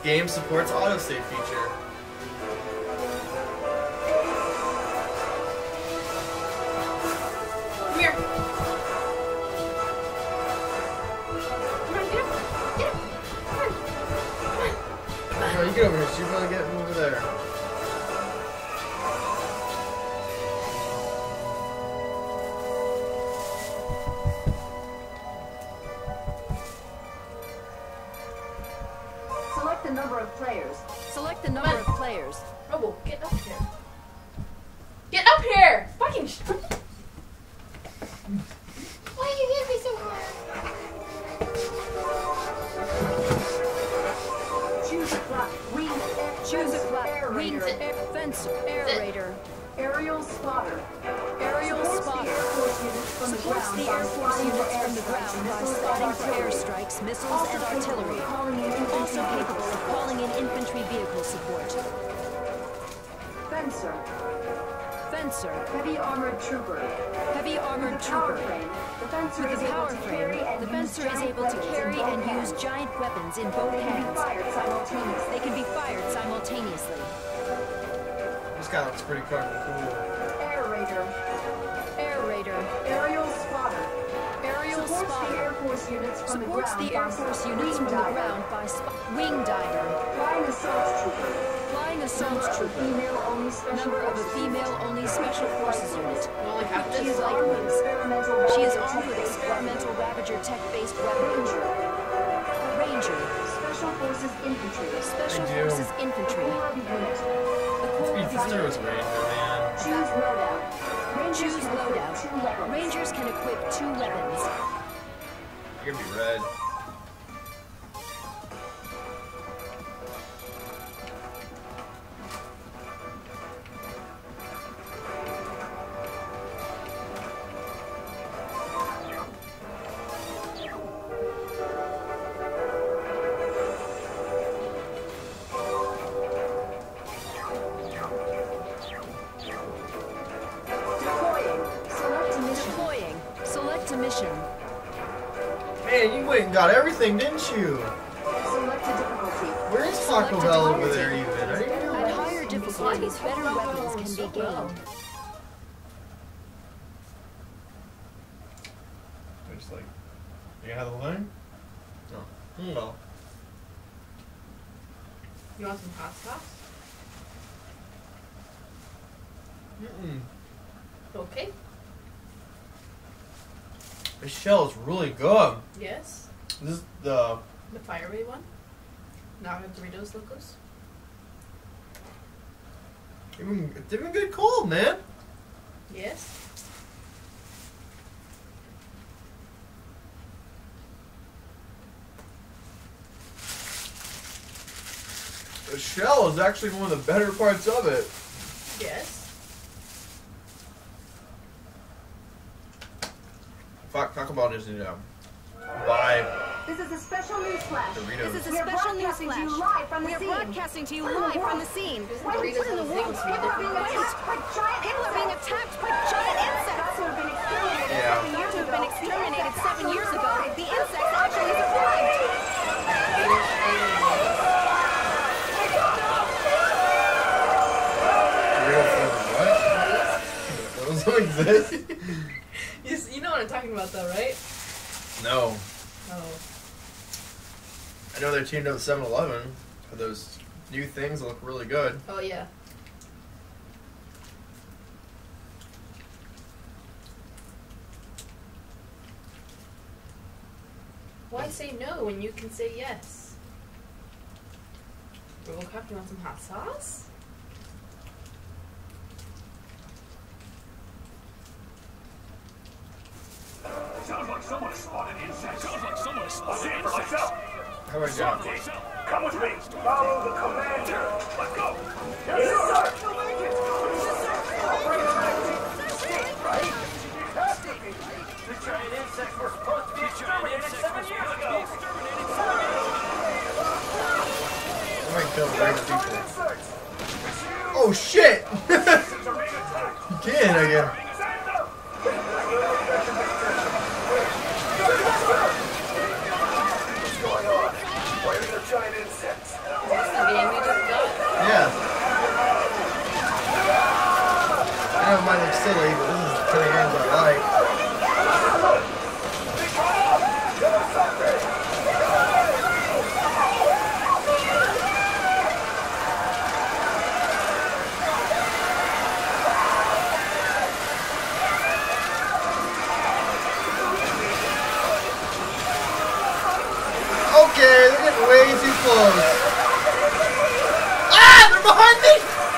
game supports autosave feature. Come here. Come on, get up. Get up. Come on. Come on. No, you get over here. She's gonna get over there. Select the number of players. Select the number of players. Robo, get up here. Get up here! Fucking why you hit me so hard? Choose a flat wing. Choose a flat winged aerator. fence aerator. Aerial spotter. Aerial spotter. Supports the Air Force units from the ground by spotting for airstrikes, missiles, and artillery. Also capable of calling in infantry vehicle support. Fencer. Fencer. Heavy armored trooper. Heavy armored Power trooper. frame. The fencer With is the able power to frame, carry and the use fencer is giant able to weapons in carry both and use hands. giant weapons in both They can be hands. fired simultaneously. They can be fired simultaneously. This guy looks pretty fucking cool. Aerator. Air Raider. Aerial spotter. Aerial Supports the spotter. Air Force units from Supports the the ground Air Force by units wing from the diver. ground by wing diver. Flying assault trooper. Flying assault Number of a trooper. female-only special Number of a forces female-only special forces unit. Well, like how She this is like armed with experimental She is Ravager armed with tech-based experimental Ravager tech-based weapons. Ranger. Ranger. Special Forces Infantry. Special Thank you. Forces Infantry. Core of the unit. The core of the There was unit. Ranger, man. Choose loadout. Rangers Choose can equip loadout. 2 weapons. Rangers can equip 2 weapons. You're gonna be red. Deploying. Select a mission. Deploying. Select a mission. Man, you went and got everything, didn't you? Select a difficulty. Where is Taco Select a Bell over difficulty. there even? I didn't know. At higher difficulties, better weapons can be gained. They're just like, you gonna have the line? No. No. You want some hot sauce? Mm-mm. Okay. This shell is really good. Yes. This is the The Fireway one. Not the Doritos Locos. it's even good cold, man. Yes. The shell is actually one of the better parts of it. Yes. Fuck, Taco Bell needs to buy This is a special news flash. Doritos. This is a We are special news broadcasting to you flash. live from the We are scene. broadcasting to you What in the live from world? the scene. Wait, Doritos what in the are world? things People are being Wait. attacked by giant People are being insects. attacked by giant insects. Thought to have been exterminated Yeah. 7 years To have ago. been exterminated The 7 years insects ago. survived. The insects actually survived. What? Those don't exist? You know what I'm talking about, though, right? No. Oh. I know they're teamed up with 7-Eleven for those new things that look really good. Oh yeah. Why say no when you can say yes? Robocop, you want some hot sauce? Sounds like someone spotted insects. Sounds like someone spotted insects. How do I go? Come with me. Follow the commander. Let's go. Yes, sir. I'll bring it back to you. Right? It has to be. The giant insects were supposed to be exterminated 7 years ago. I might kill Giant people. insects. Oh shit! Insects are being attacked. Again, I guess. Stand up. What's going on? Why are there giant insects? silly, but this is the kind of games I like. Okay, they're getting way too close. Ah, they're behind me!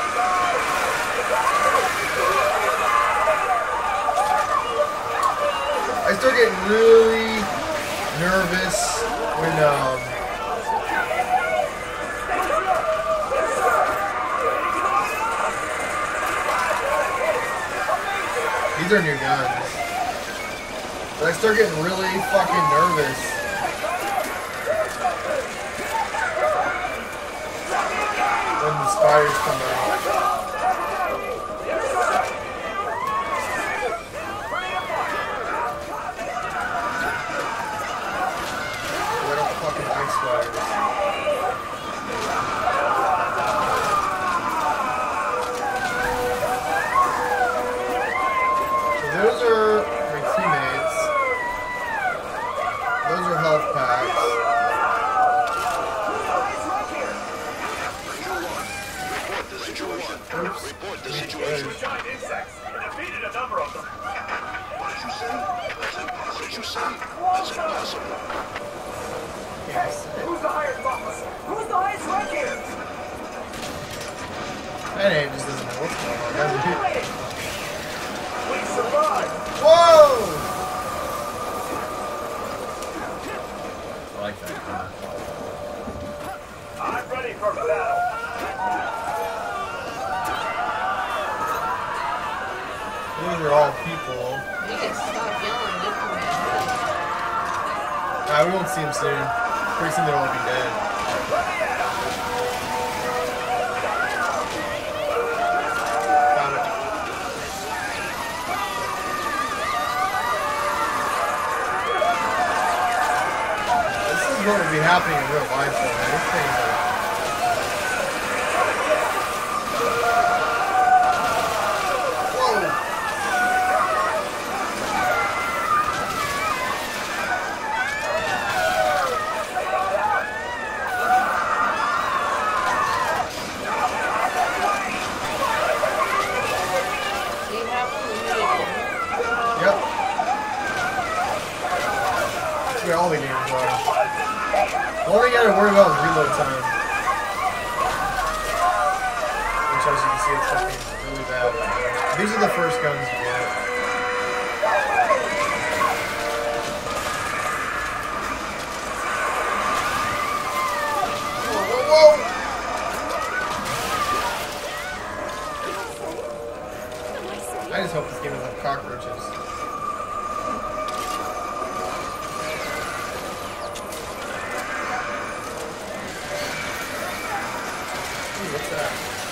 I start getting really nervous when these are new guns. But I start getting really fucking nervous. When the spiders come out. I don't fucking like spiders. So those are my teammates. Those are health packs. Report the situation. Giant insects. We defeated a number of them. What did you say? That's impossible. What did you say? That's impossible. Yes. Who's the highest boss? Who's the highest rank here? That name just doesn't know what's going on, does it? We survived. Whoa! I like that. I'm ready for battle. These are all people. You can stop yelling, look for me. We won't see them soon. Pretty soon they'll all be dead. Got it. This is what would be happening in real life, though, man. This thing is like... Yep. That's where all the games are. The only thing you gotta worry about is reload time. Which, as you can see, it's fucking really bad. These are the first guns you get. Whoa, whoa, whoa! I just hope this game doesn't have cockroaches. Ooh, what's that?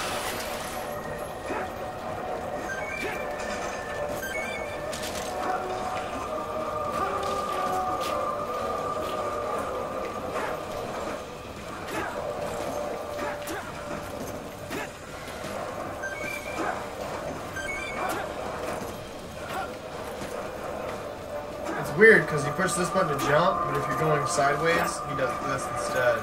It's weird because you push this button to jump, but if you're going sideways, he does this instead.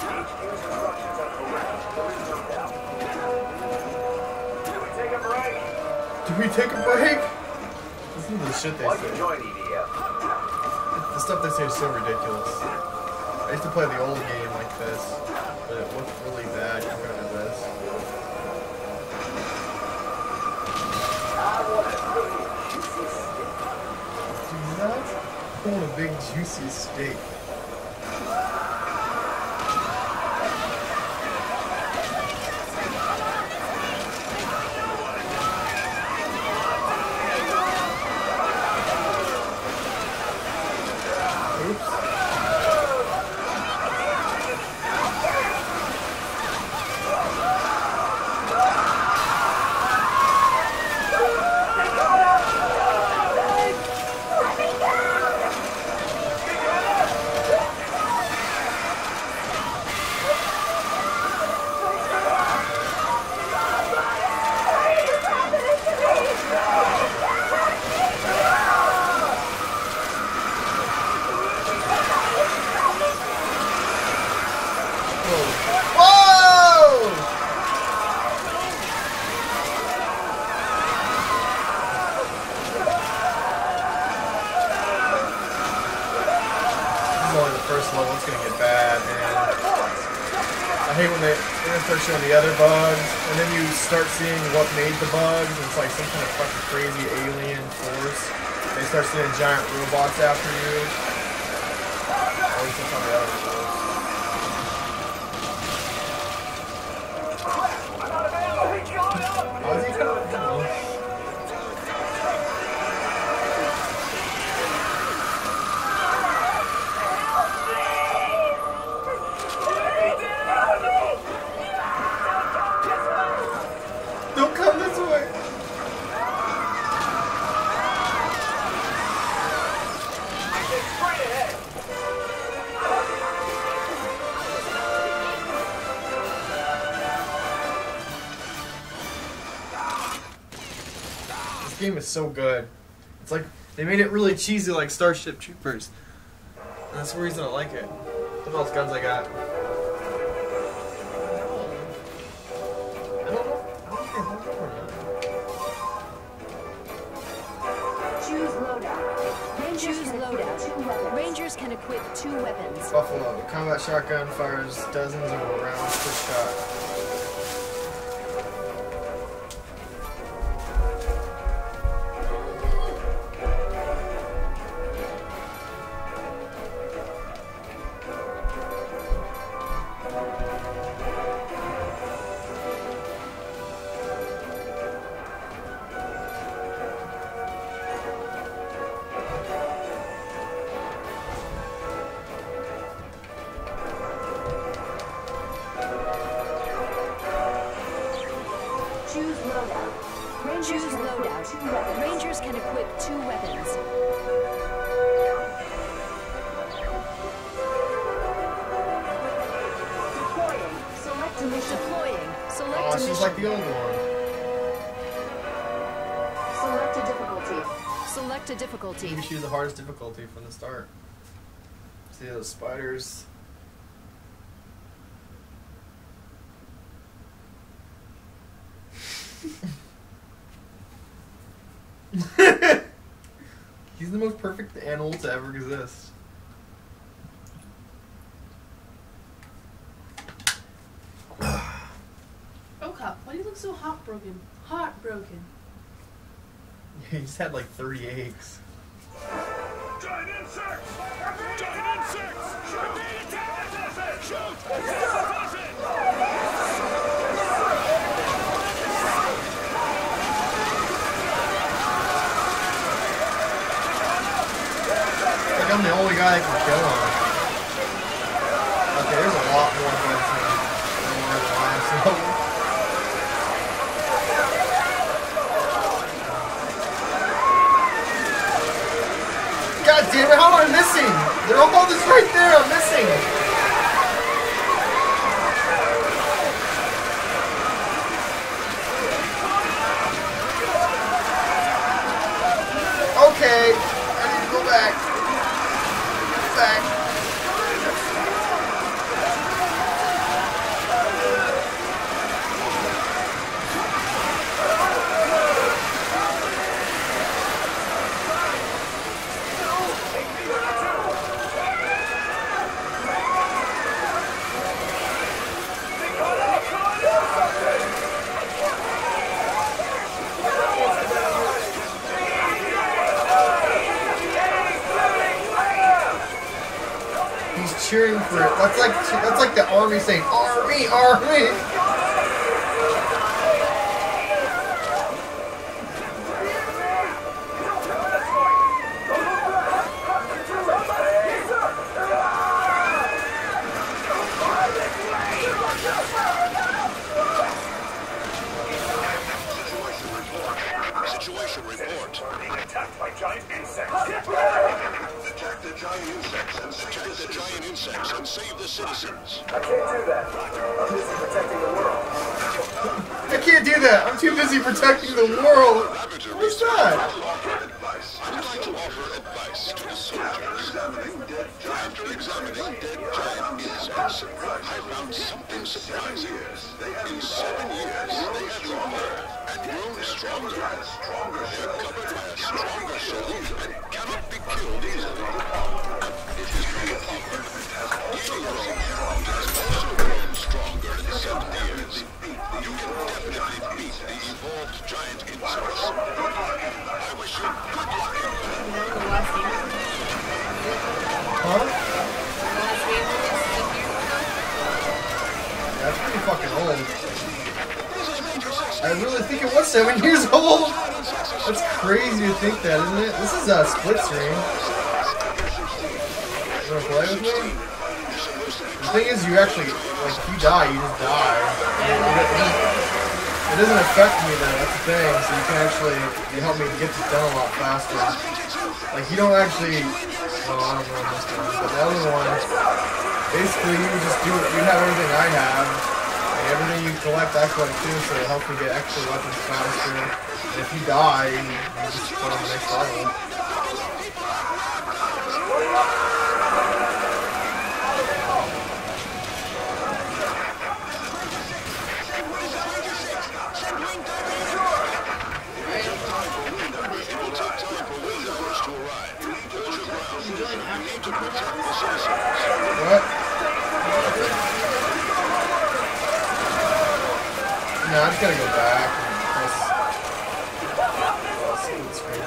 Did we take a break? Listen to the shit they say. The stuff they say is so ridiculous. I used to play the old game like this, but it looked really bad compared to this. Do not pull a big juicy steak. first level, it's gonna get bad, man. I hate when they start showing the other bugs, and then you start seeing what made the bugs, and it's like some kind of fucking crazy alien force. They start sending giant robots after you. At least that's how the other ones. Oh, is he coming? Don't come this way. This game is so good. It's like they made it really cheesy, like Starship Troopers. And that's the reason I like it. What else guns I got? Choose loadout. Choose loadout. Rangers can equip 2 weapons. Buffalo. Combat shotgun fires dozens of rounds per shot. Choose loadout. Choose loadout. Rangers can equip 2 weapons. Deploying. Select a mission. Deploying. Select Oh, a she's mission. like the old one. Select a difficulty. Select a difficulty. Maybe she was the hardest difficulty from the start. See those spiders? He's the most perfect animal to ever exist. Oh, Cop, why do you look so heartbroken? Heartbroken. He just had like 30 eggs. Giant insects! Giant insects! Shoot! Shoot! Like I'm the only guy that can kill him. Okay, there's a lot more guns than there were in the last level. God damn it, how am I missing? They're all just right there, I'm missing. Okay, I need to go back. Back. He's cheering for it. That's like the army saying, "Army, army." Situation report. Being attacked by giant insects. Attack the giant insects and save the citizens. I can't do that. I'm busy protecting the world. I can't do that. I'm too busy protecting the world. What's that? I would like to offer advice to the soldiers. After examining dead giant insects, I found something surprising. In 7 years, they have evolved and grown stronger. They're covered by a stronger shell and cannot be killed easily. It is not offered 7 years old? That's crazy to think that, isn't it? This is a split screen. You wanna play with me? The thing is, you actually, like, if you die, you just die. It doesn't affect me though, that's the thing, so you can actually, you help me get this done a lot faster. Like, you don't actually, well, I don't know this one, but the other one, basically you just do it, you have everything I have, and everything you collect I collect too, so it helps me get extra weapons faster. And if you die, you just go to the next level. What? No, I just gotta go back and press split screen.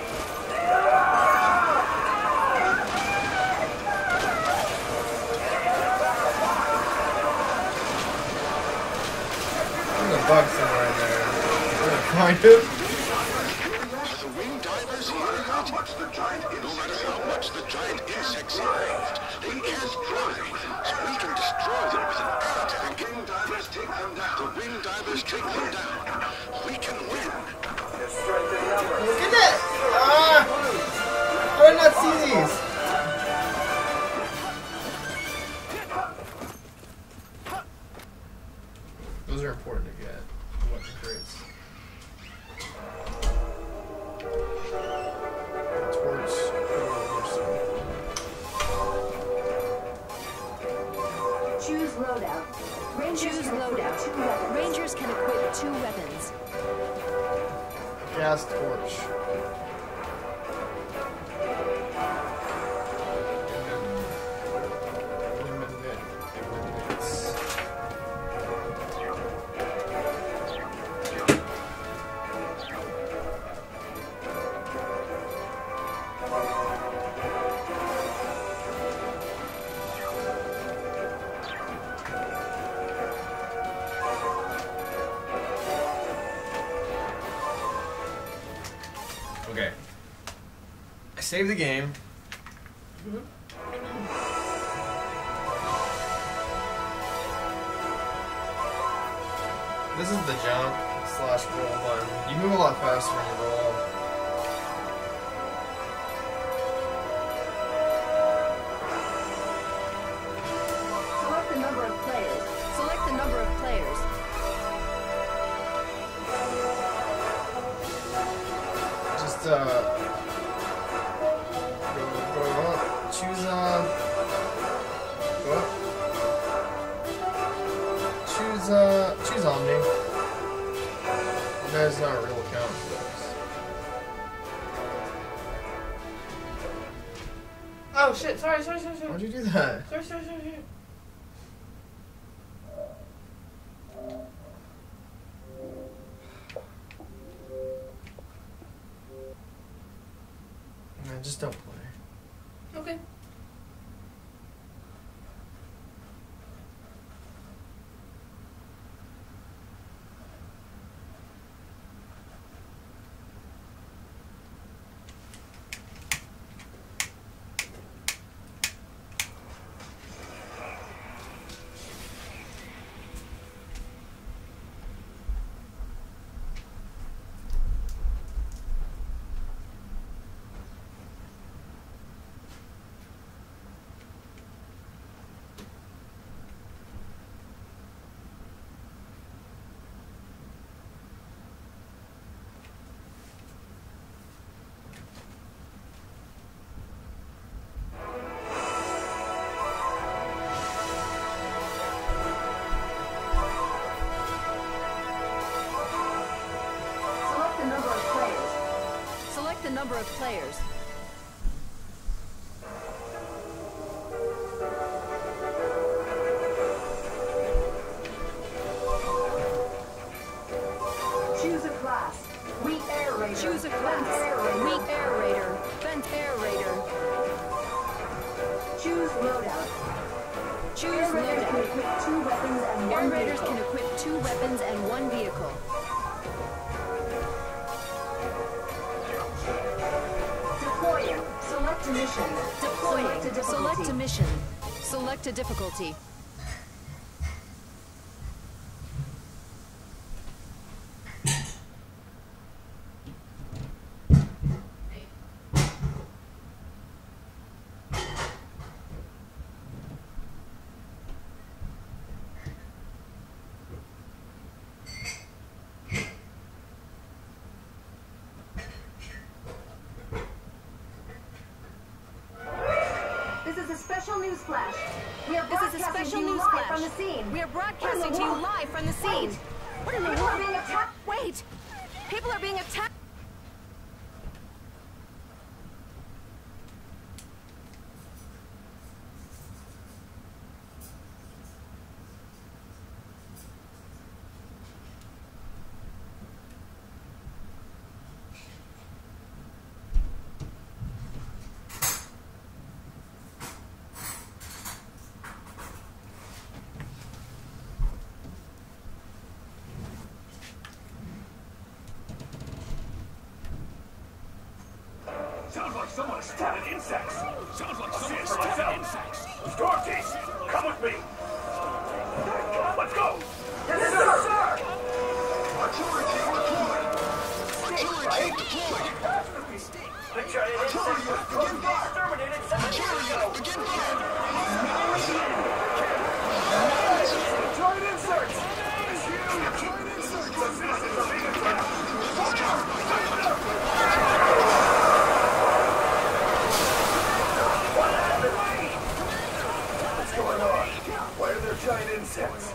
There's a bug somewhere in there. I'm gonna find it. Are the winged divers here yet? No matter how much the giant insects evolved, they can't fly, so we can destroy them with an air attack. The winged divers take them down. The winged divers take them down. We can win. Look at that! Ah! How did I not see these? Those are important to get. Weapon crates. Torch. Choose loadout. Rangers Choose can equip loadout. 2 weapons. Rangers can equip 2 weapons. Gas torch. Okay. I saved the game. This is the jump / roll button. You move a lot faster when you roll. Select the number of players. Select the number of players. Just go up. Choose go up. Choose Omni. That's not a real account for this. Oh shit, sorry. Why'd you do that? Sorry. Man, just don't play. Okay. Select the number of players. Select the number of players. Choose a class. Weak air raider. Choose a Vent class. air raider. Weak air raider. Vent air raider. Choose loadout. Choose Air raiders can loadout. equip 2 weapons and Air 1 raiders vehicle. can equip 2 weapons and 1 vehicle. Select a mission. Select a difficulty. This is a special news flash. We are This is a broadcasting special to you news live flash. from the scene. We are broadcasting to you live from the scene. What in the People are world? being attacked. Wait! People are being attacked! Sounds like someone stabbed insects. Sounds like someone stabbed insects. Dorothy, come with me. Let's go. Yes, sir. Artillery team deployed. Artillery team deployed. The giant insect was Begin fire. exterminated 7 years Artillery ago. unit, begin fire. Giant insects. It's huge. Giant insects. The citizens are being attacked. What happened? What's going on? Why are there giant insects?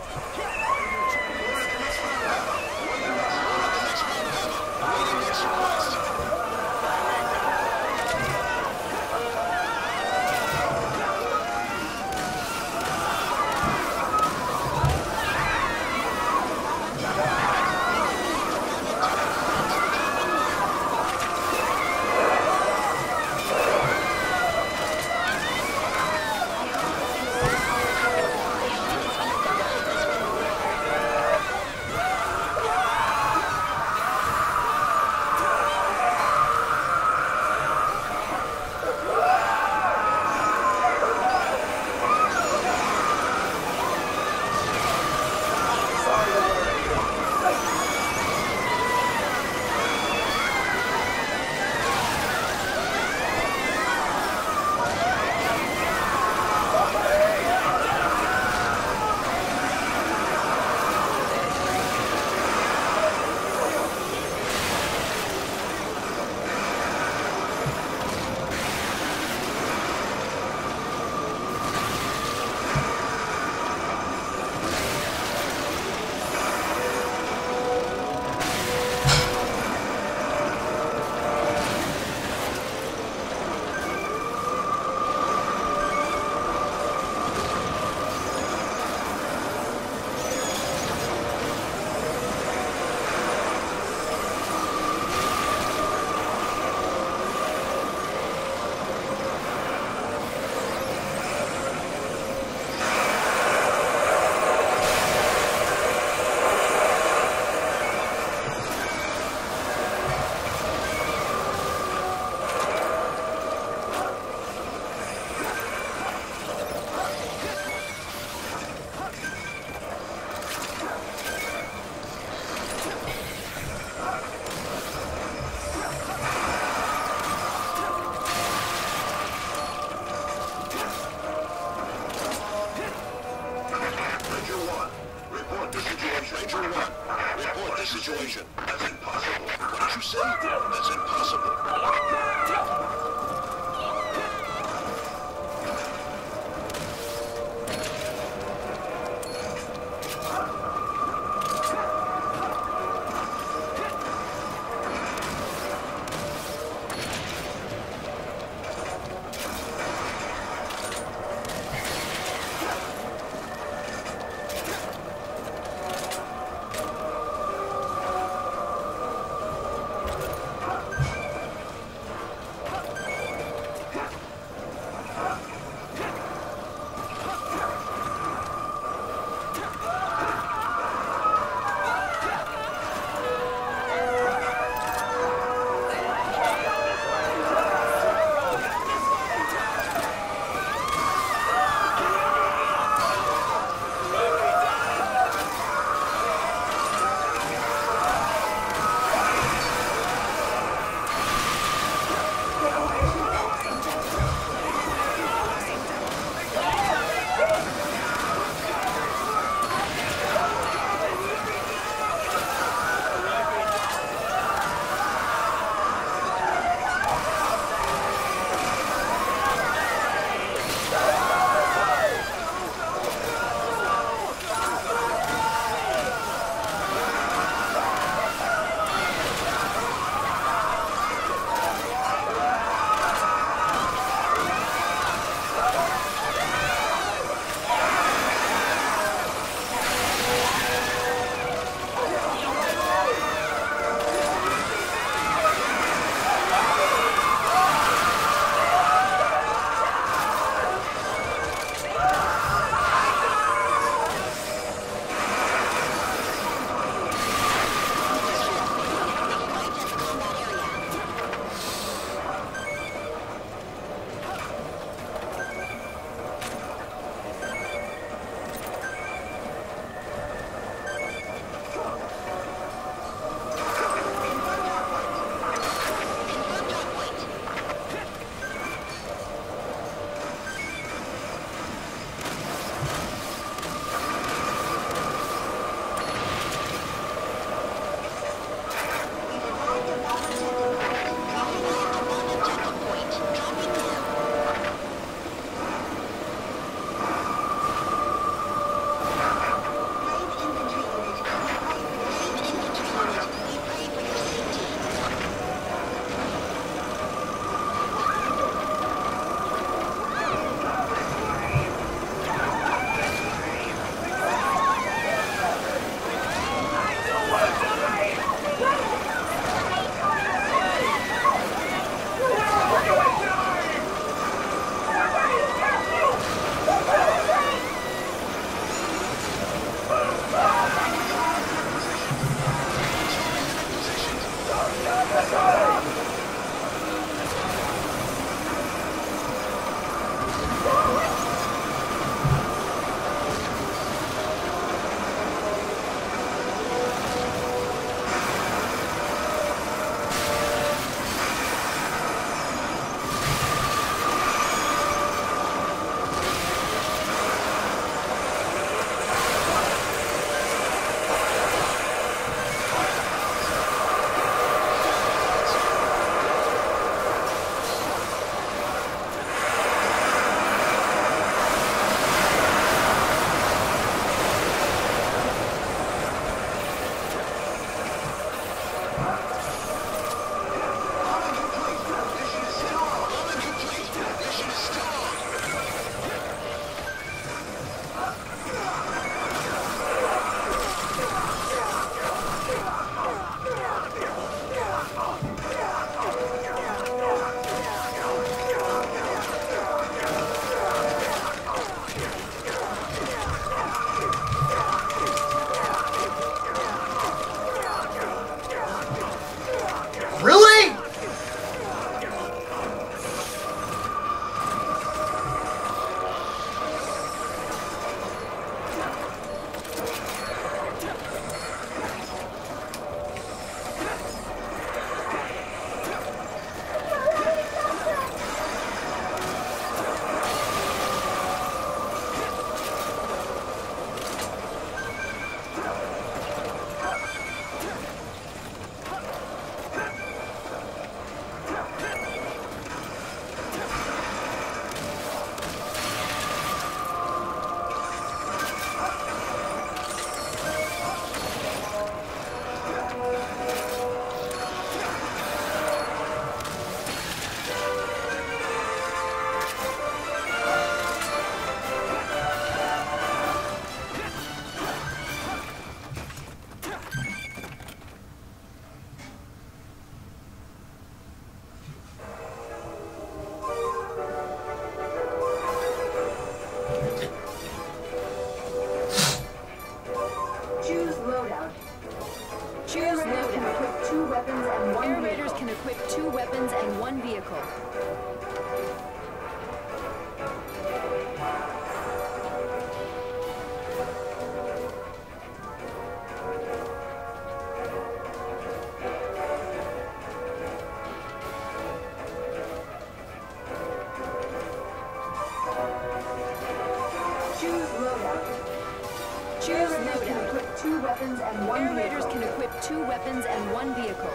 2 weapons and 1 Air Raiders vehicle. can equip 2 weapons and 1 vehicle.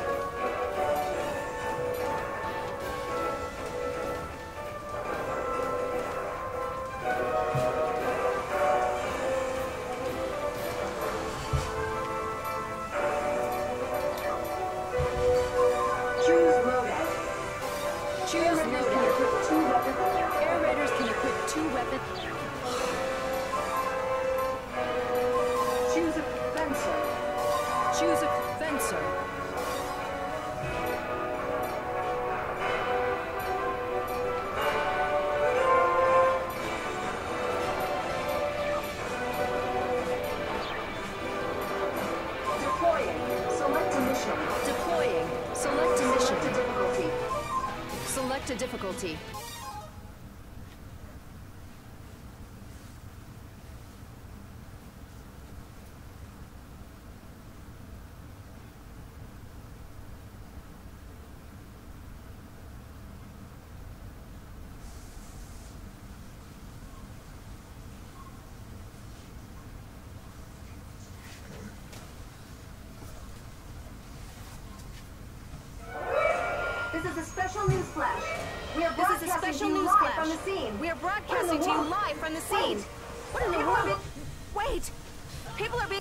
Choose loadout. Choose Can loadout. equip 2 weapons. Air Raiders can equip 2 weapons. Choose a fencer. Choose a fencer. Deploying. Select a mission. Deploying. Select a mission. Select a difficulty. Select a difficulty. This is a special news flash. We are This is a broadcasting special to you news live flash. from the scene. We are broadcasting to you world? live from the scene. Wait. What in the People are world? Wait! People are being...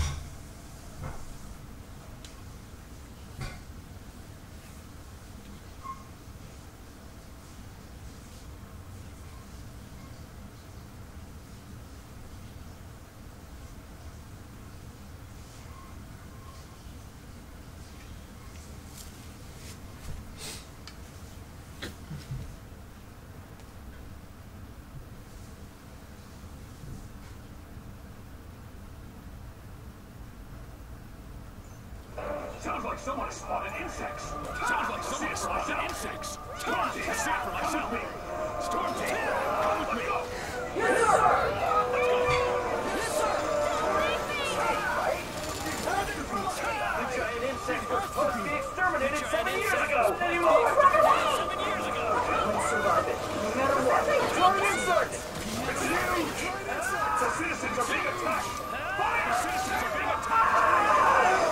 Sounds like someone spotted insects. Sounds like someone spotted insects. Storm team, see it for myself. Storm team, come with me. Yes, sir. Let's go. Yes, sir. The giant insects were supposed to be exterminated 7 years ago. Anymore. 7 years ago. We'll survive it, no matter what. Giant insects. It's huge. The citizens are being attacked. Fire! The citizens are being attacked.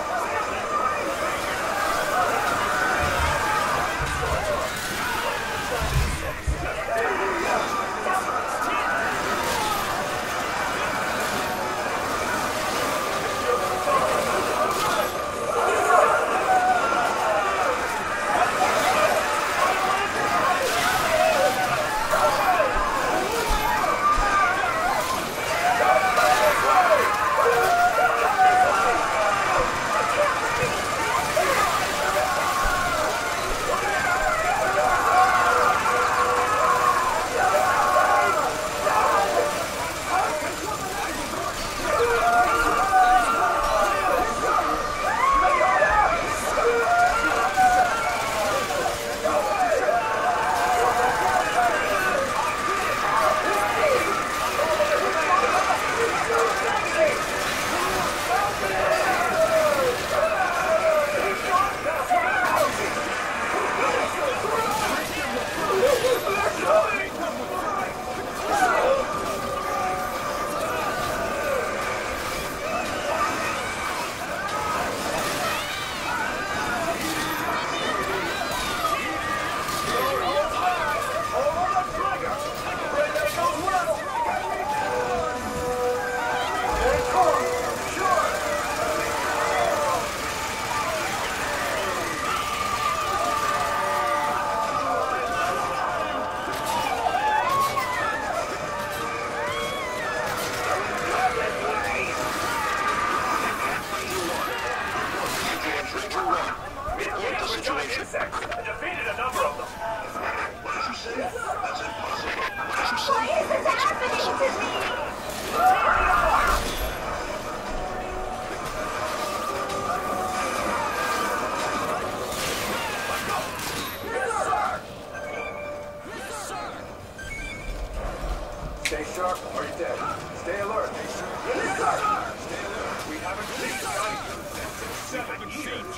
Stay sharp or you're dead. Stay alert. Yes, sir. Stay alert. We haven't seen giant insects in 7 years.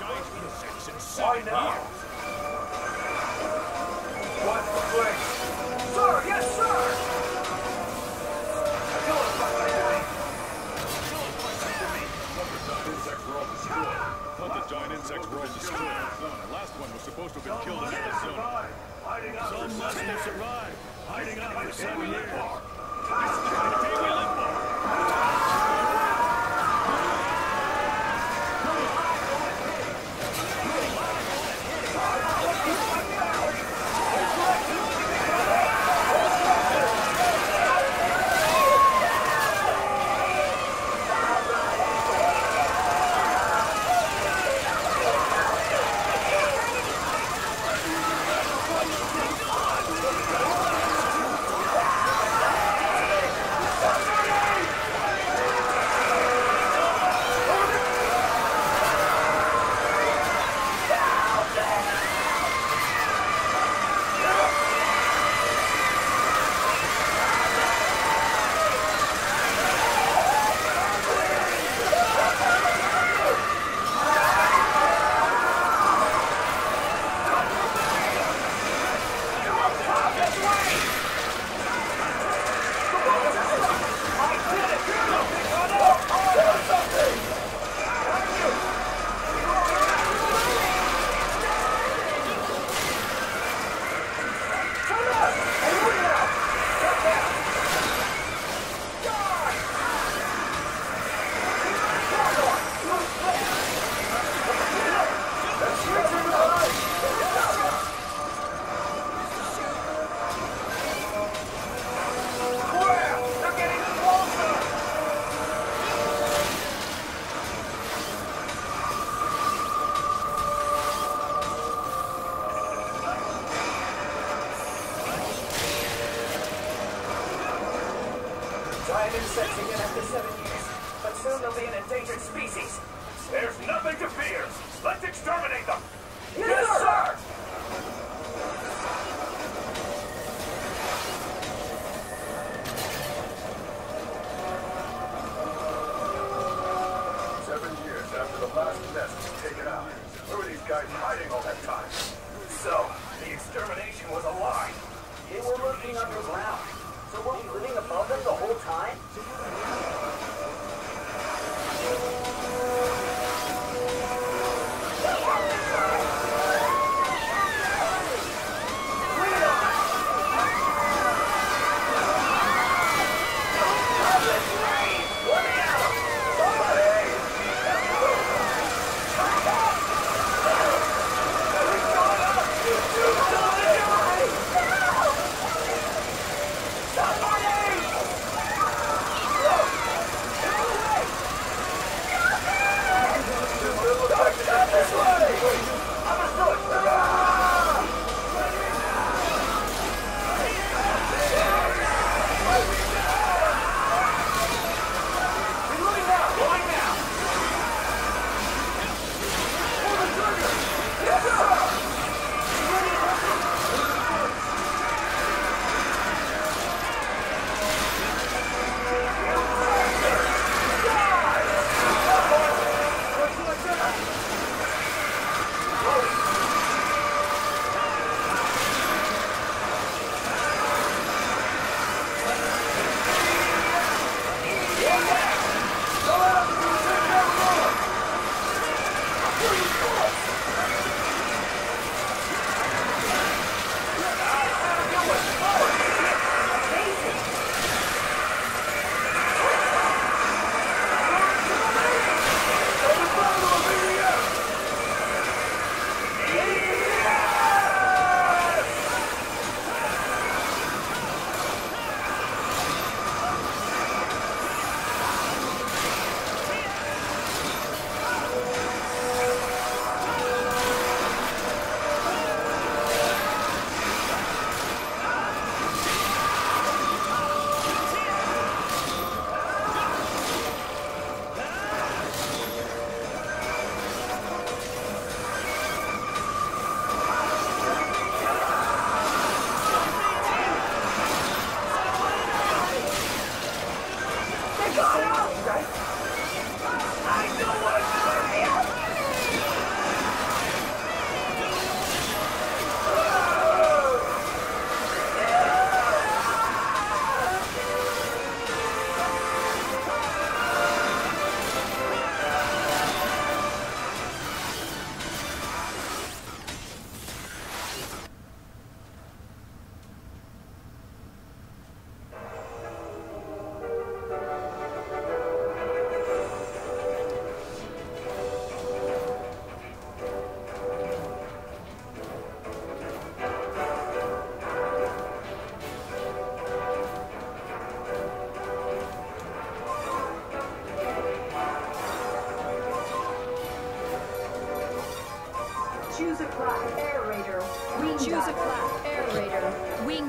Why now? What's the place? Sir, yes, sir. Kill us, back to me. been killed in Arizona. Some must have survived, hiding out for 7 years. This is the kind of day we live for. Giant insects again after 7 years, but soon they'll be an endangered species. There's nothing to fear. Let's exterminate them. Yes, sir! 7 years after the last nest was taken out. Where were these guys hiding all that time? So, the extermination was a lie. They were lurking underground. So were we living above them the whole time? Somebody!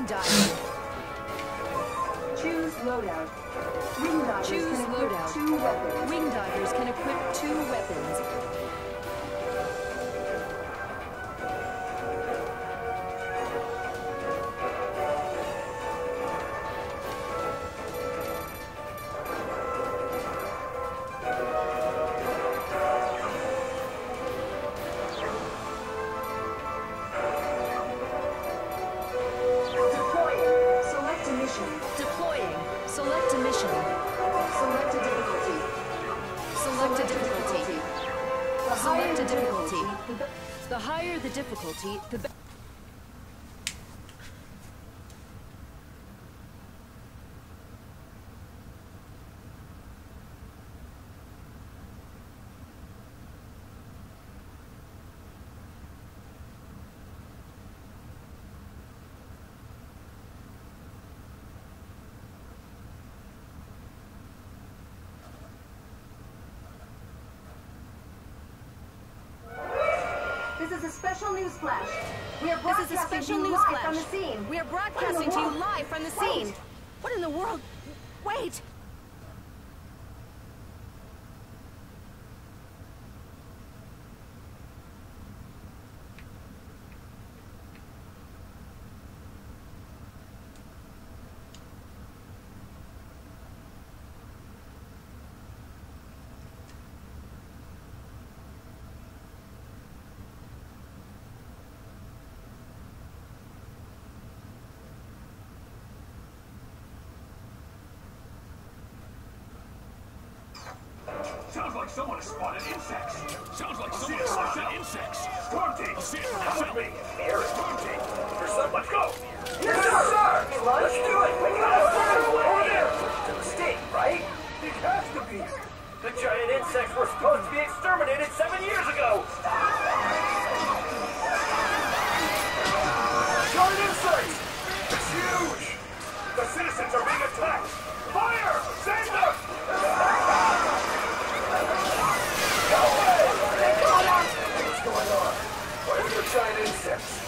diver. Choose loadout. Wing divers Choose can equip loadout. 2 weapons. Wing divers can equip 2 weapons. Deploying. Select a mission. Deploying. Select a mission. Select a difficulty. Select a difficulty. The higher Select a the difficulty. the The higher the difficulty, the better. This is a special news flash. We are This is a broadcasting special to you news live flash. from the scene. We are What in the broadcasting to you world? live from the Wait. scene. What in the world? Wait! Sounds like someone has spotted insects. Sounds like someone has spotted insects. Storm team, come with me. Here, storm team. For some, let's go. Yes, sir. Let's do it. We gotta fire away. There. To the state, right? It has to be. The giant insects were supposed to be exterminated 7 years ago. Giant insects. It's huge. The citizens are being attacked. Fire! Send them! What's going on? Why are there giant insects?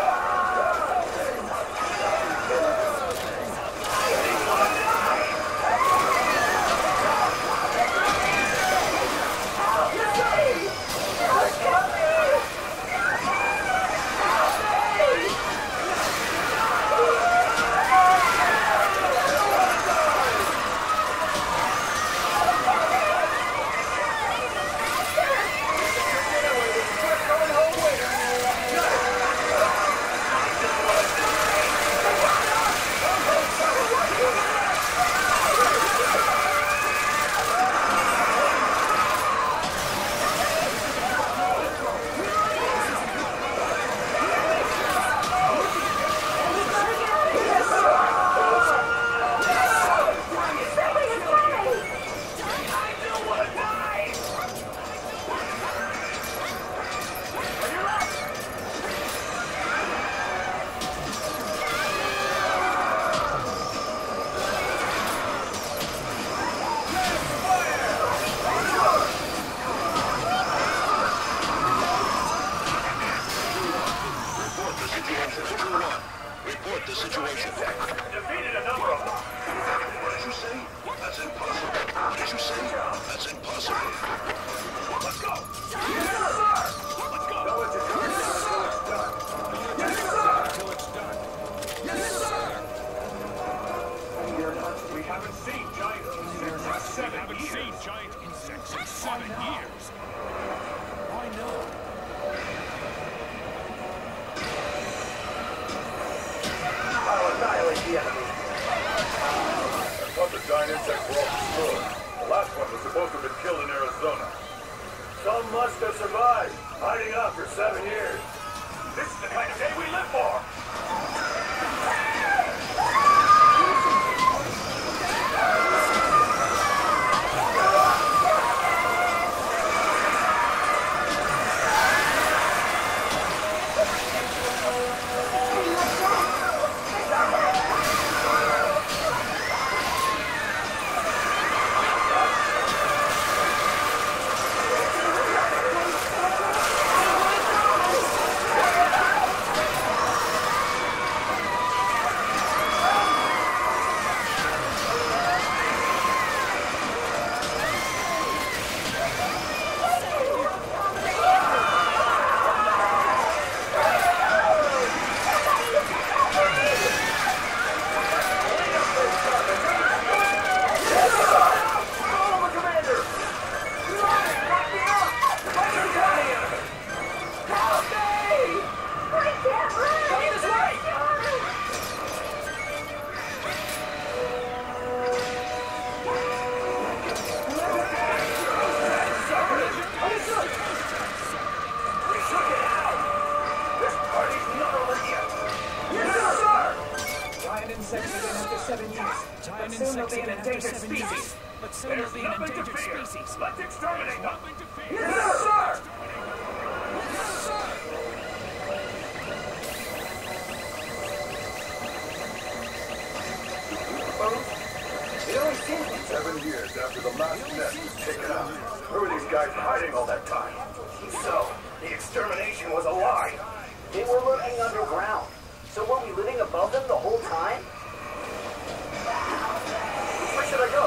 Report the situation. Defeated a number of them. What did you say? That's impossible. What did you say? That's impossible. Let's go. Yes, sir. Let's go. No, it's done. Yes, sir. Until it's done. Yes, sir. We haven't seen giant insects in 7 years. I know. I'll annihilate the enemy. I thought the giant insects were all destroyed. The last one was supposed to have been killed in Arizona. Some must have survived, hiding out for 7 years. This is the kind of day we live for. setting in after 7 years. But soon they'll be an endangered species. There's nothing to fear. Let's exterminate them. Yes, sir! It only seems 7 years after the last nest was taken out. Where were these guys hiding all that time? so. The extermination was a lie. They were lurking underground. So were we living above them the whole time? Where should I go?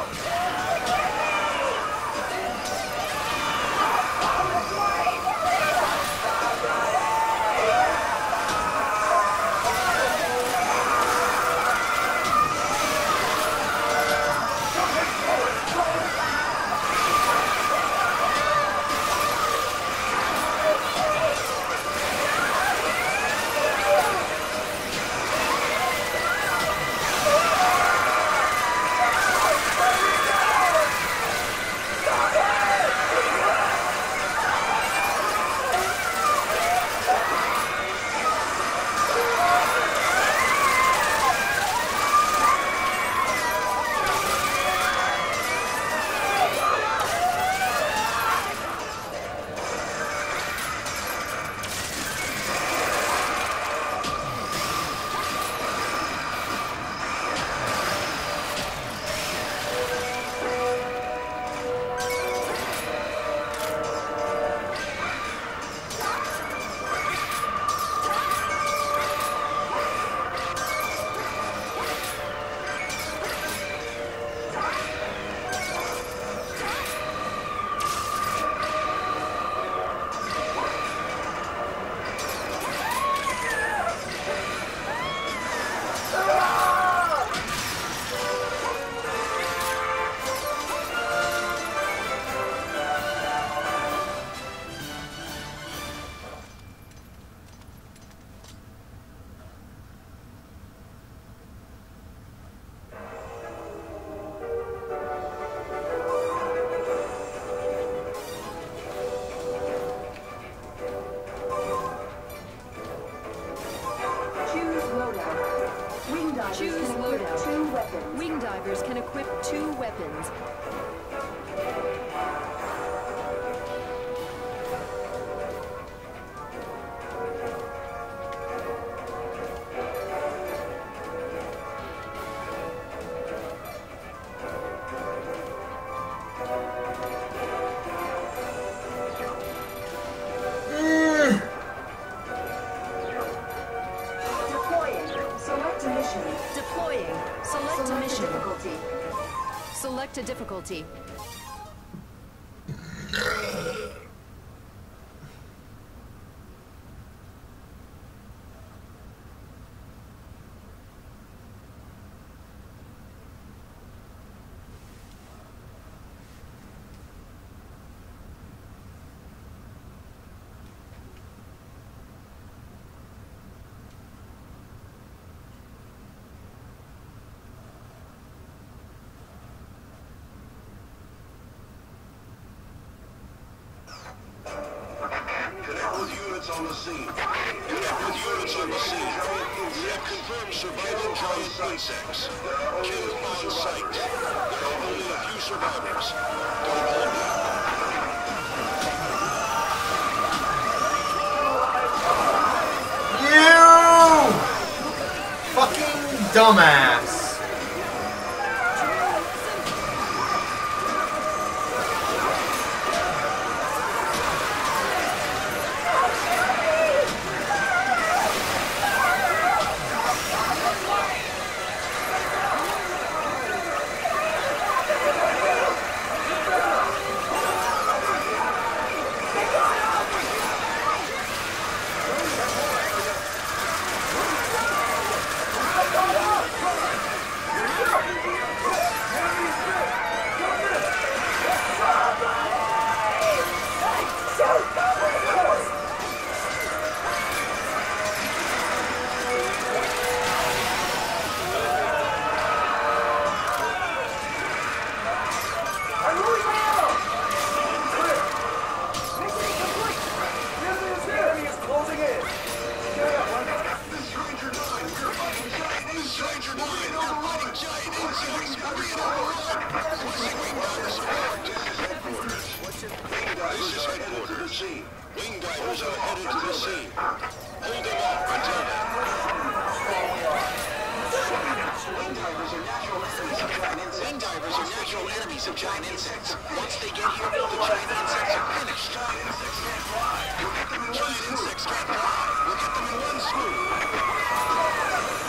Choose loadout. Wing divers can equip 2 weapons. Select a difficulty. On the scene. Connect with units on the scene. We have confirmed surviving giant insects. Kill on sight. There are only a few survivors. Don't hold You fucking dumbass. They're fighting giant insects! Hurry it up! Requesting wing diver support! This is headquarters. Wing divers are headed to the scene. Hold them off until then. Wing divers are natural enemies of giant insects. Once they get here, the giant insects are finished. Giant insects can't fly. We'll get them in one swoop.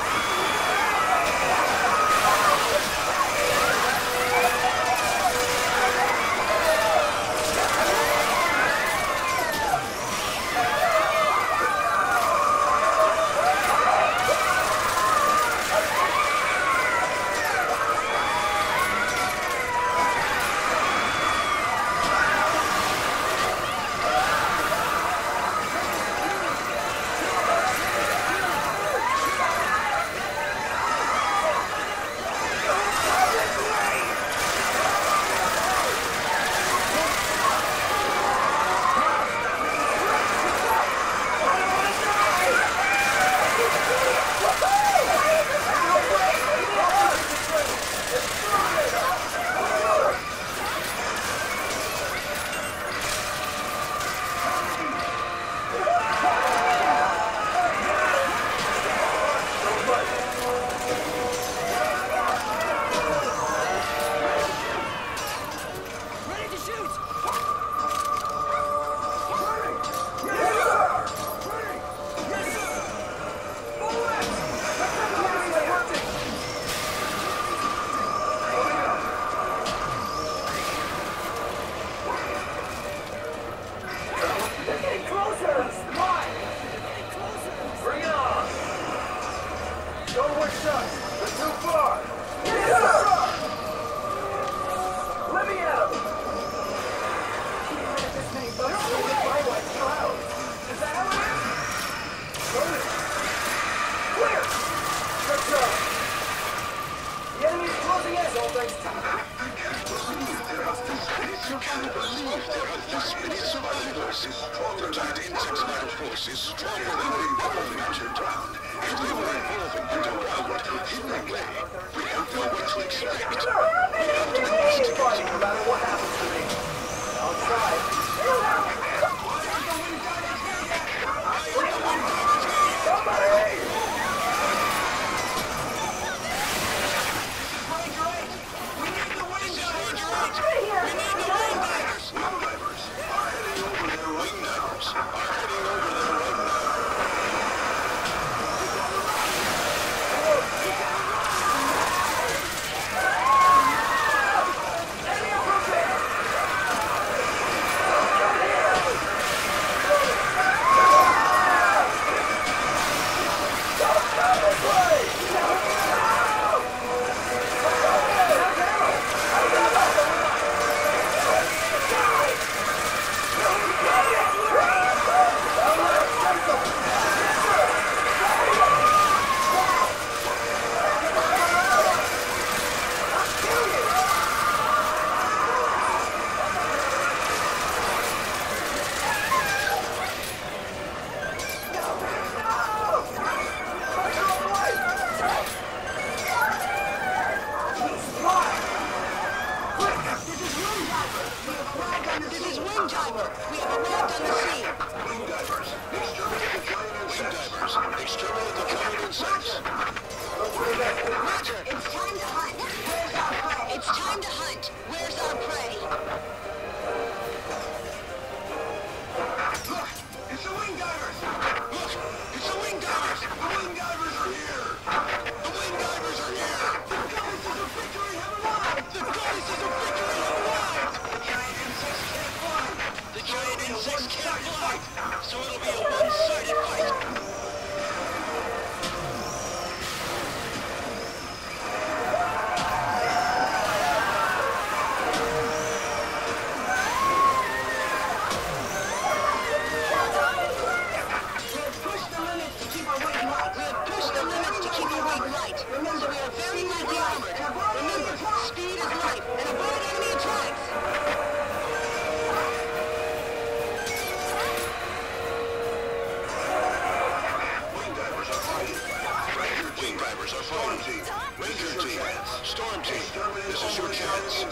The giant insect's vital force is stronger than the ever imagined ground. And they were evolving underground, hidden away. We don't know what to expect. We have to investigate. No matter what happens to me. I'll try.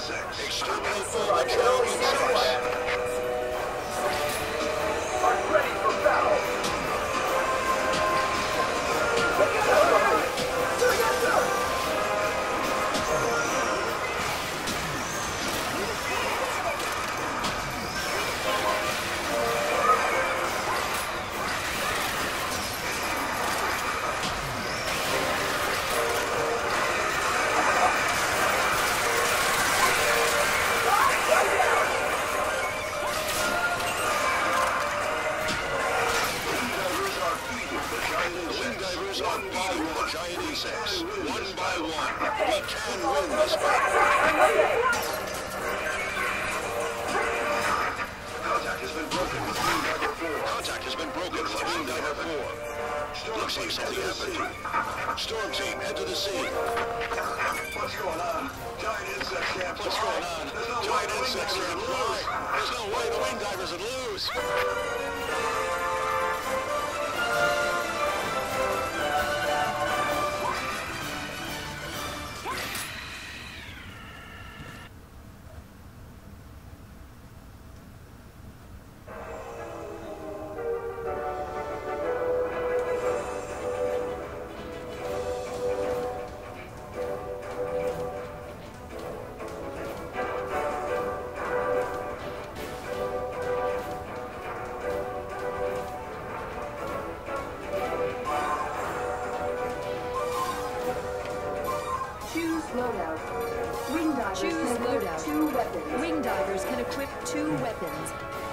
insects. Exterminate all the giant insects. I'm ready for battle. Wing divers are beating the giant insects, one by one. We can win this battle. Contact has been broken with Wing Diver 4. Contact has been broken with Wing Diver 4. Looks like something happened. Storm team, head to the scene. What's going on? Giant insects can't fly. What's going on? Giant insects can't fly. There's no way the wing divers would lose. Choose loadout. 2 weapons. Wing divers can equip 2 weapons.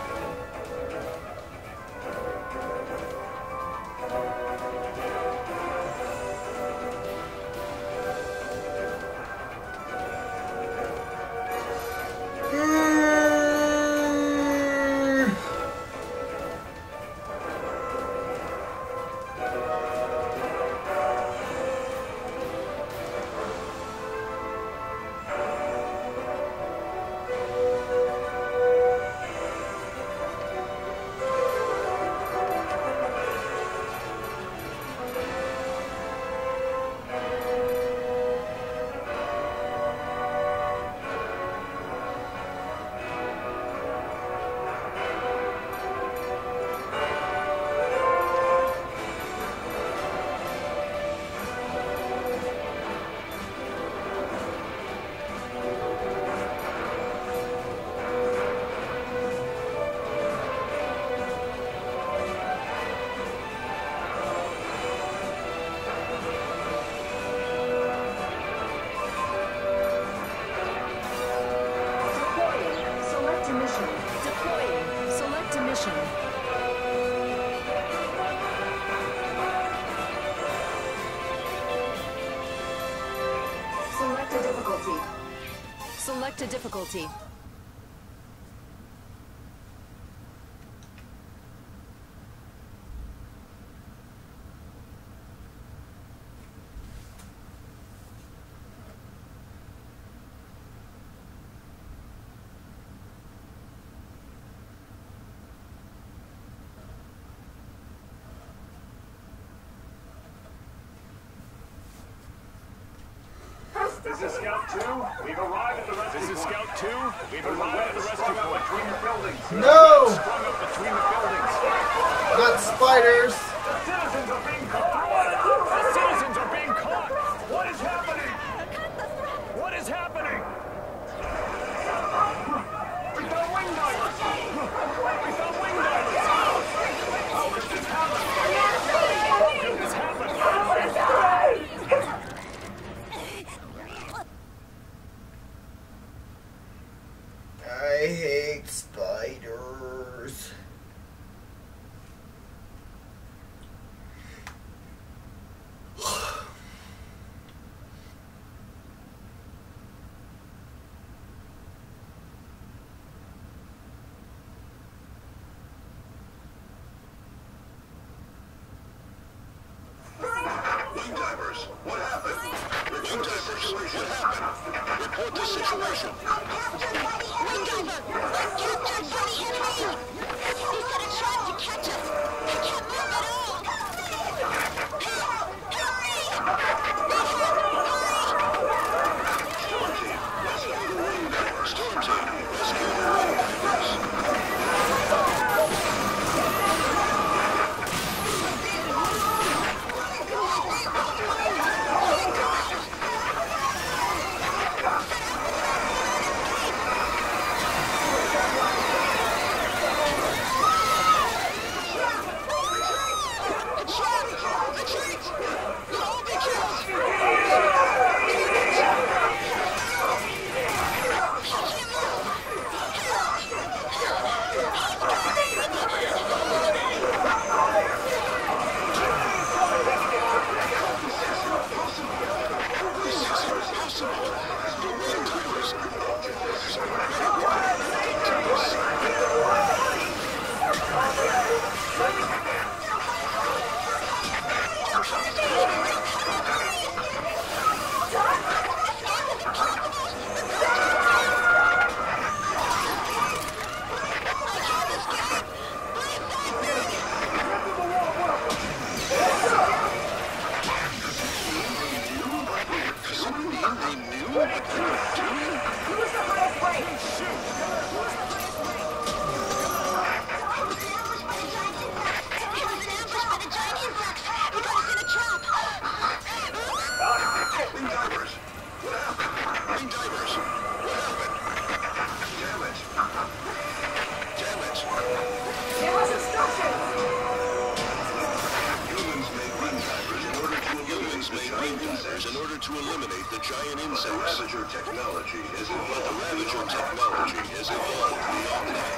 Select a difficulty. This is Scout 2. We've arrived at the rescue point. This is Scout 2. We've arrived at the rescue point. Between the buildings. No! Sprung up between the buildings. Not spiders! The citizens are being caught! The citizens are being caught! What is happening? What is happening? We found wing divers! We found wing divers! How could this happen? How could this happen? I hate spiders. Wing divers, what happened? Wing divers, what happened? Report the situation. Wing diver! Captured by the enemy! He set a trap to catch us! We can't move at all! Help! Help me! Storm team, rescue the wing divers. impossible. The wing divers. In order to eliminate the giant insects. But the Ravager technology has evolved beyond that.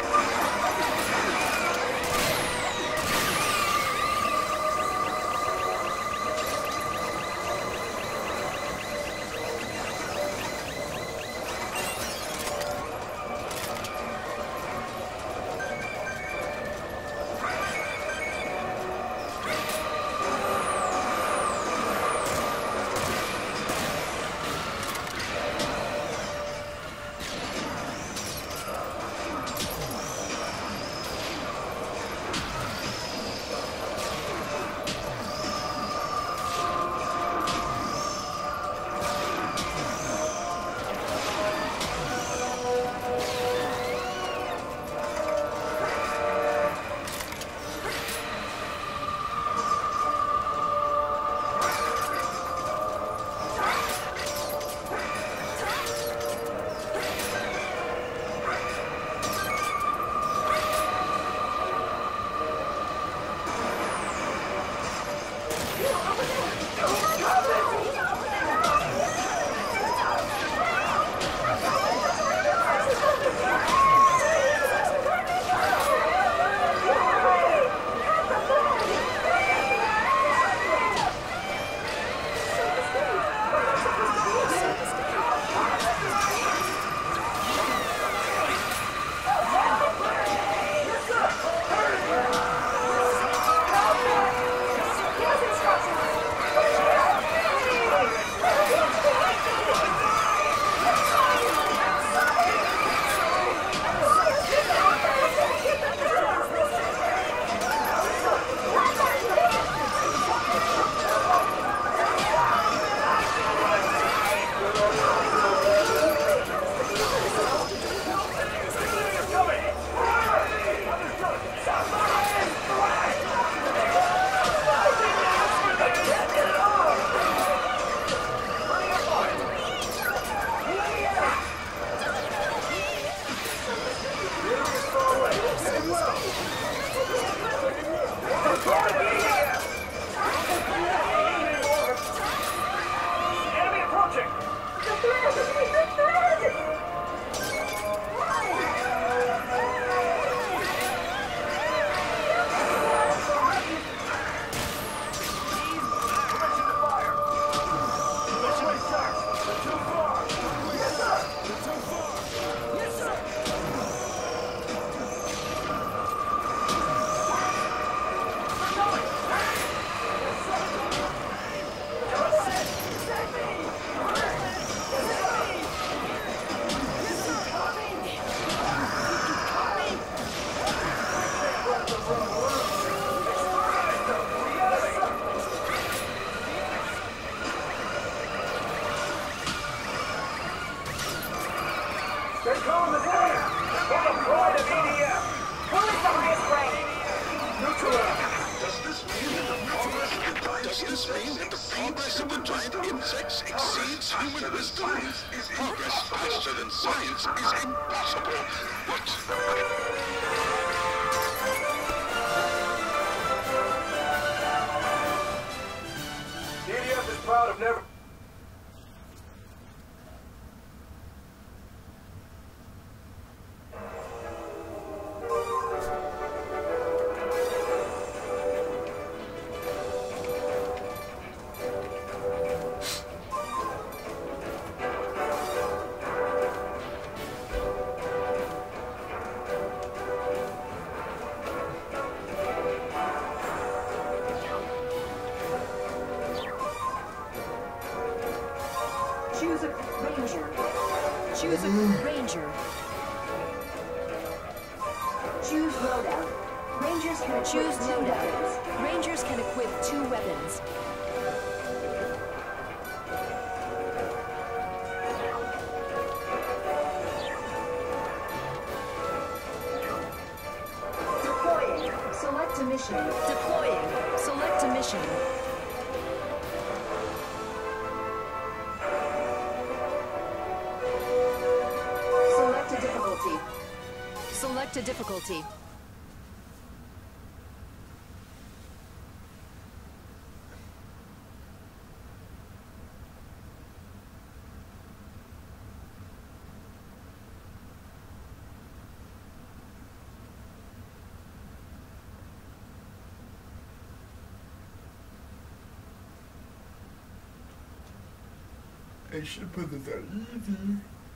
Does this mean that the progress of the giant insects exceeds human wisdom? Progress faster than science is impossible. What? DDF is proud of never... Choose a ranger. Choose a ranger. Choose loadout. Rangers can equip Choose 2 loadout. weapons. Rangers can equip 2 weapons. Deploying. Select a mission. Deploying. Select a mission. Select a difficulty. Select a difficulty. I should put this on easy.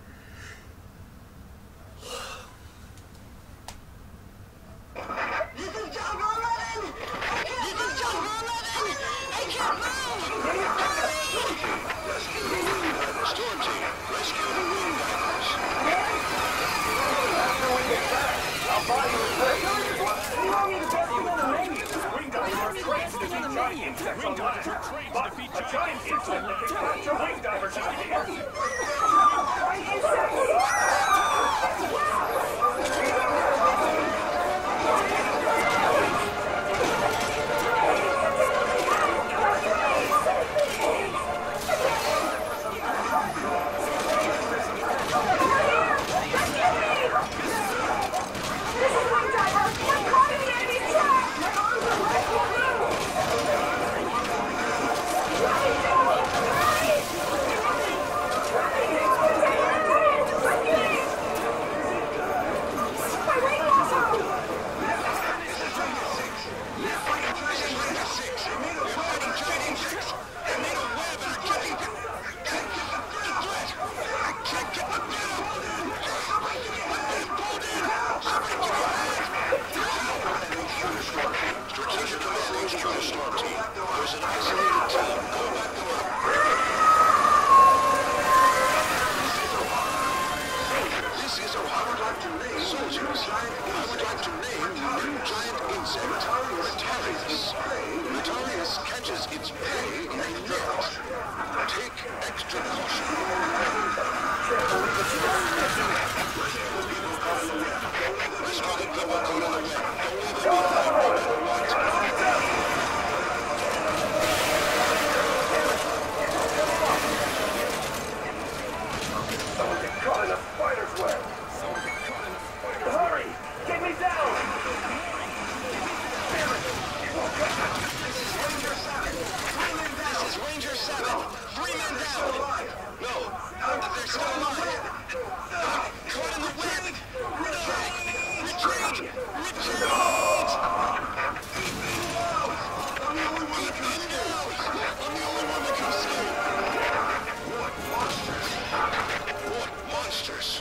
This is Jumbo 11! This is Jumbo 11! I can't move! Storm team, rescue the wing divers. After we get back, I'll buy you a drink. You want me to bust you on the menu? Wing divers are trained to defeat giant insects on land. But a giant insect that can capture wing divers in the air. Giant Strategic command HQ to Storm team. There's an isolated team. Go back them up. This is Ohio. Soldiers, I would like to name the new giant insect Retarius. Retarius catches its prey in a net. Take extra caution. Spotted double coat on the web. Don't leave it behind. Someone get caught in a spider's web. Hurry! Get me down! This is Ranger 7. 3 men down. No, they're still alive. Caught in the web. Retreat! Retreat! I'm the only one that can escape. I'm the only one that can escape. What monsters? What monsters?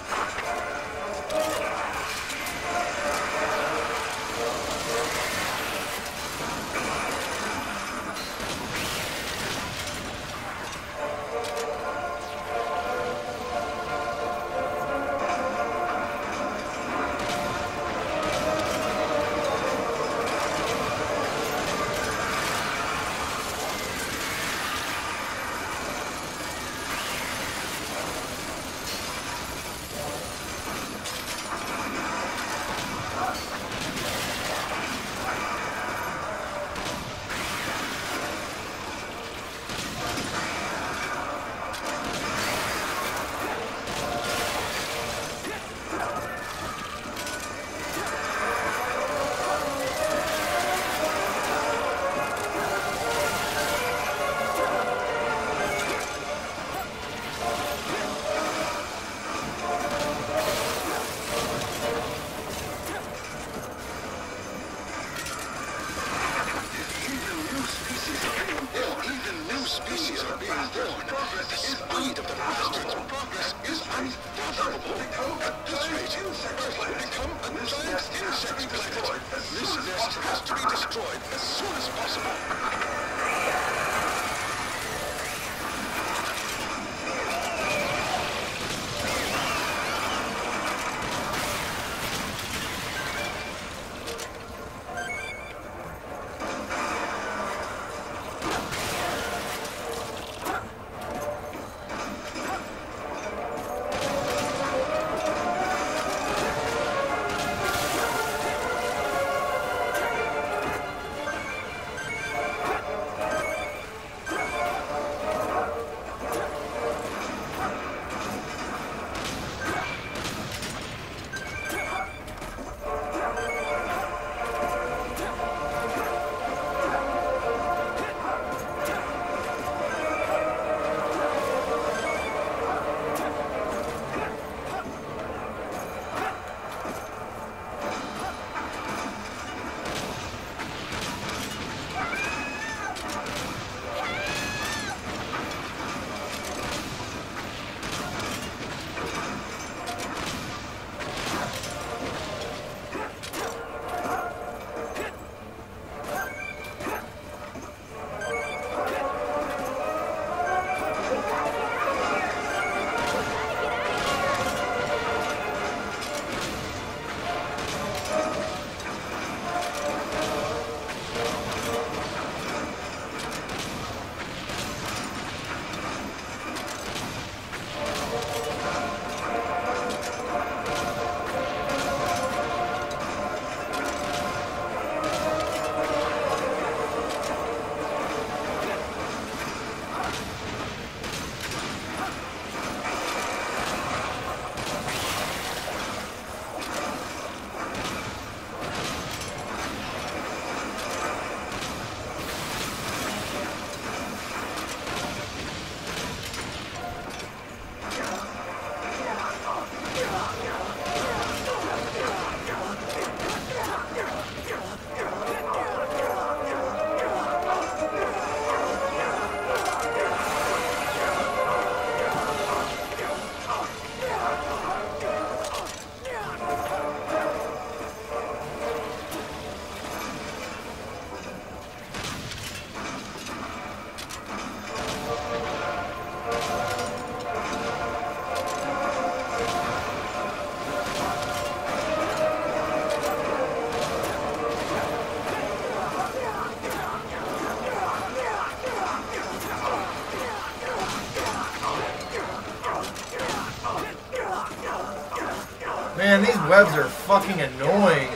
Man, these webs are fucking annoying.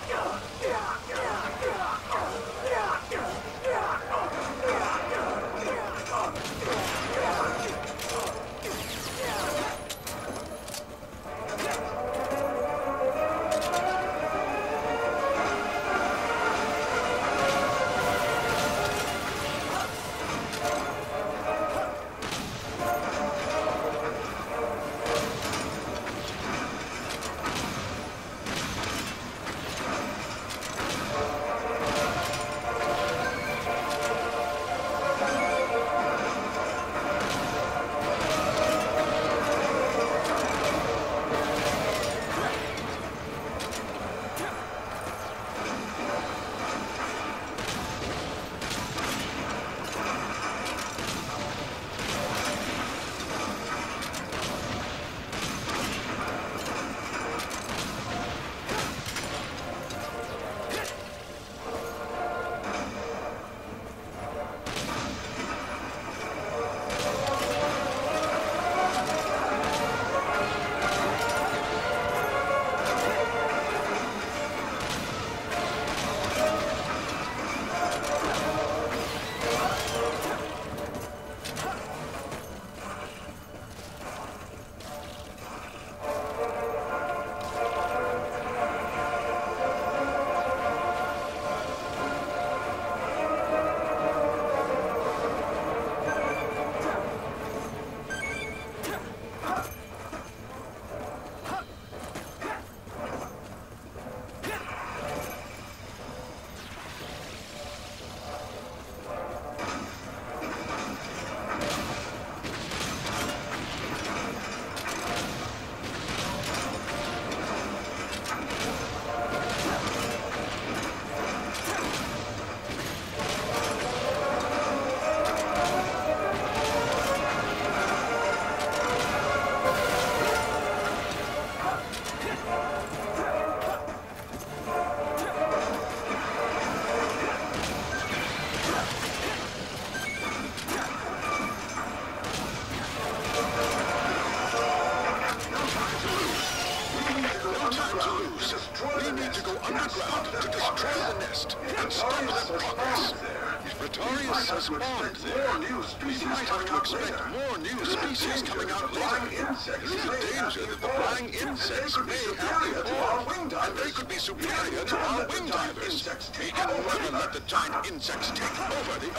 spawned there. We might have to expect more new species coming out later. There's a danger that the flying insects may have evolved, and they could be superior to our wing divers. We can never let the giant insects take over the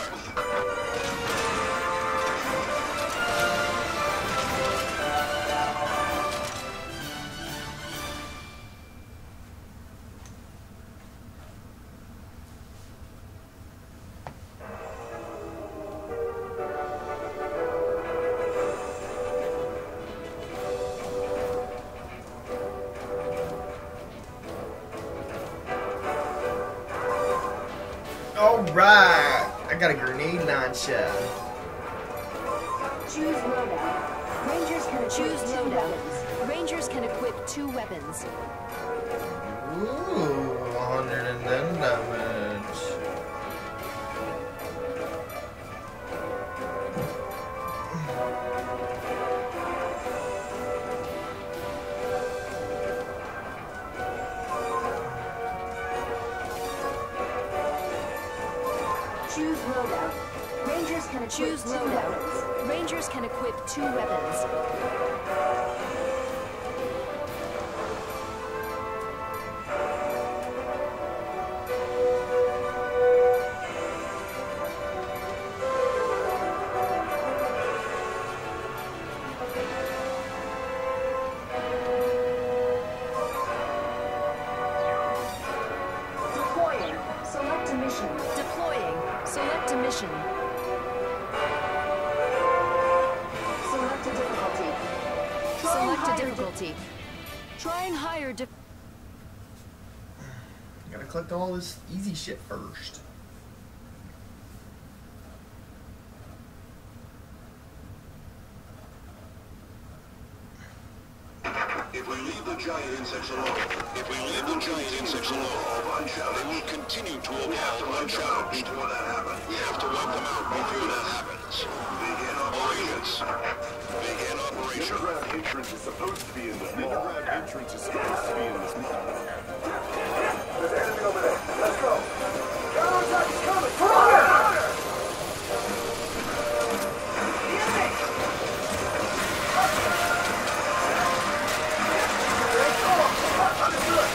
Earth. Alright, I got a grenade launcher. Choose loadout. Rangers can Choose loadout. Rangers can equip 2 weapons. Ooh, 110 damage. Choose loadout. Rangers can equip Choose 2 loadout. weapons. Rangers can equip 2 weapons. Deploying. Select a mission. Deploying. Select a mission. Select a difficulty. Select a difficulty. Trying higher Gotta collect all this easy shit first. If we leave the giant insects alone, they will continue to evolve unchallenged. We have to wipe them out before that happens. Begin operations. underground entrance is supposed to be in this mall. Underground entrance is supposed to be in this mall. There's an enemy over there. Let's go. Counterattack is coming. Fire! The enemy! Understood.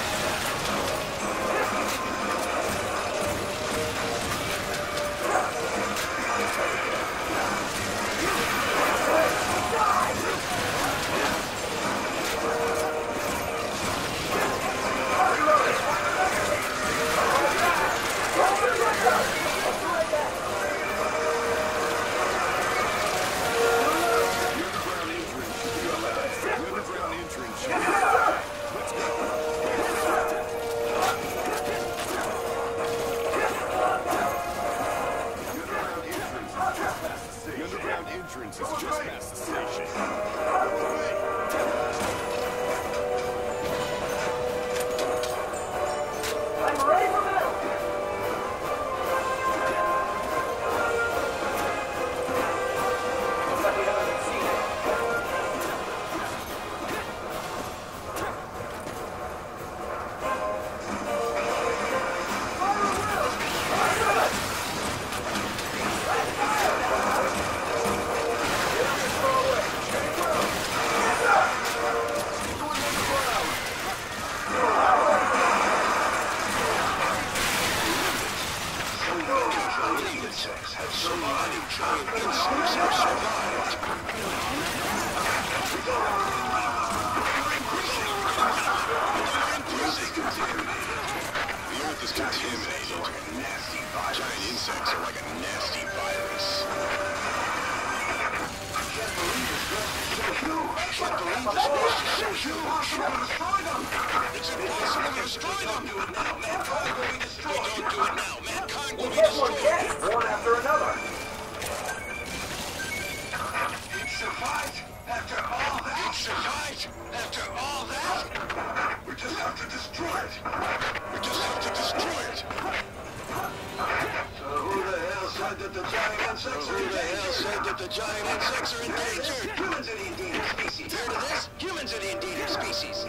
Entrance is just past the station. I'm ready for battle. Looks like we haven't succeeded. One after another. It survived after all that. It survived after all that. We just have to destroy it. We just have to destroy it. So who the hell said that the giant insects are endangered? Who the hell said that the giant insects are endangered? Humans are the endangered species. Heard of this? Humans are the endangered species.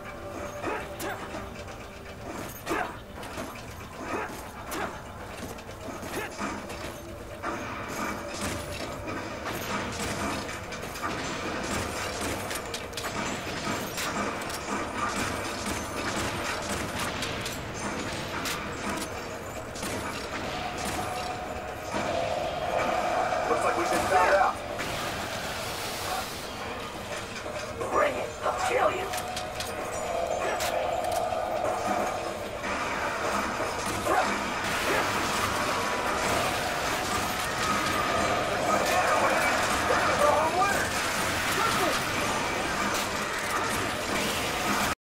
Looks like we've been found out. Bring it. I'll kill you.